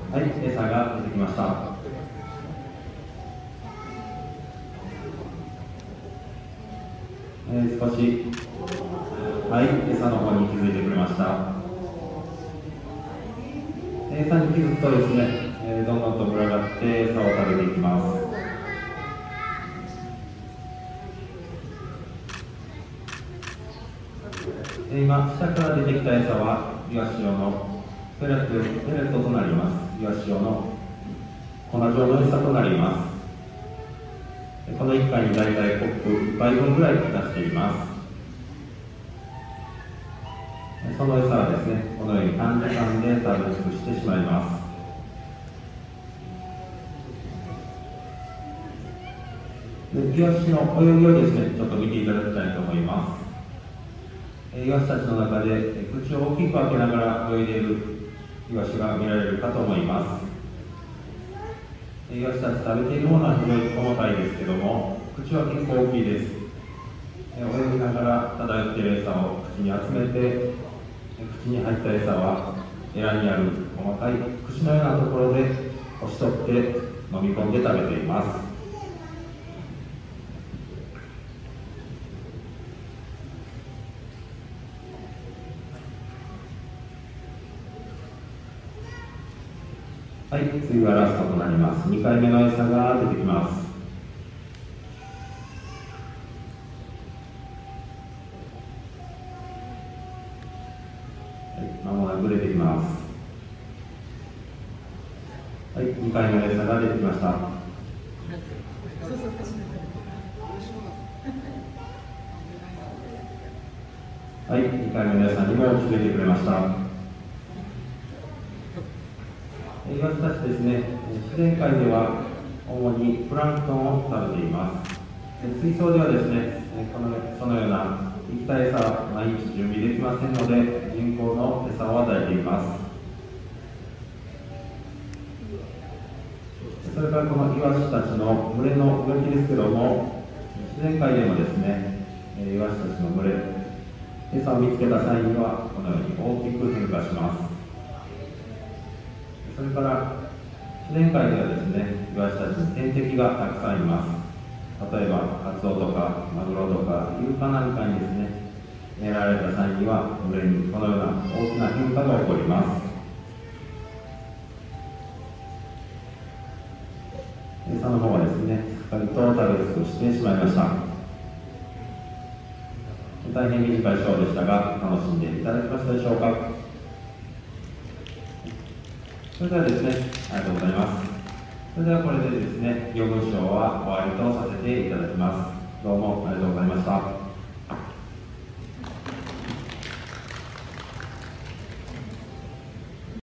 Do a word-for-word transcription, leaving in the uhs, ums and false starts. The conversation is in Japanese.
はい、餌が出てきました。えー、少し、はい、餌の方に気づいてくれました。餌に気づくとですね、えー、どんどんと群がって餌を食べていきます。えー、今、下から出てきた餌は、イワシ用のペレット、ペレットとなります。イワシ用の粉状の餌となります。このいっかいに大体コップいっぱいぶんぐらい出しています。その餌はですね、このように短時間で食べ尽くしてしまいます。で、イワシの泳ぎをですね、ちょっと見ていただきたいと思います。イワシたちの中で口を大きく開けながら泳いでいるイワシが見られるかと思います。イワシたち食べているものは非常に重たいですけども、口は結構大きいです。泳ぎながら漂っている餌を口に集めて、口に入った餌はエラにある細かい串のようなところで押し取って飲み込んで食べています。はい、次はラストとなります。にかいめの餌が出てきます。はい、まもなく出てきます。はい、にかいめの餌が出てきました。はい、にかいめの餌にも気づいてくれました。イワシたちですね、自然界では主にプランクトンを食べています。水槽ではですね、このそのような生きた餌は毎日準備できませんので、人工の餌を与えています。それからこのイワシたちの群れの動きですけども、自然界でもですね、イワシたちの群れ、餌を見つけた際にはこのように大きく変化します。それから自然界ではですね、イワシたちに天敵がたくさんいます。例えばカツオとかマグロとかイルカなんかにですね、狙われた際には群れにこのような大きな変化が起こります。餌の方はですね、しっかりと食べ尽くしてしまいました。大変短いショーでしたが、楽しんでいただけましたでしょうか。それではですね、ありがとうございます。それではこれでですね、漁軍賞は終わりとさせていただきます。どうもありがとうございました。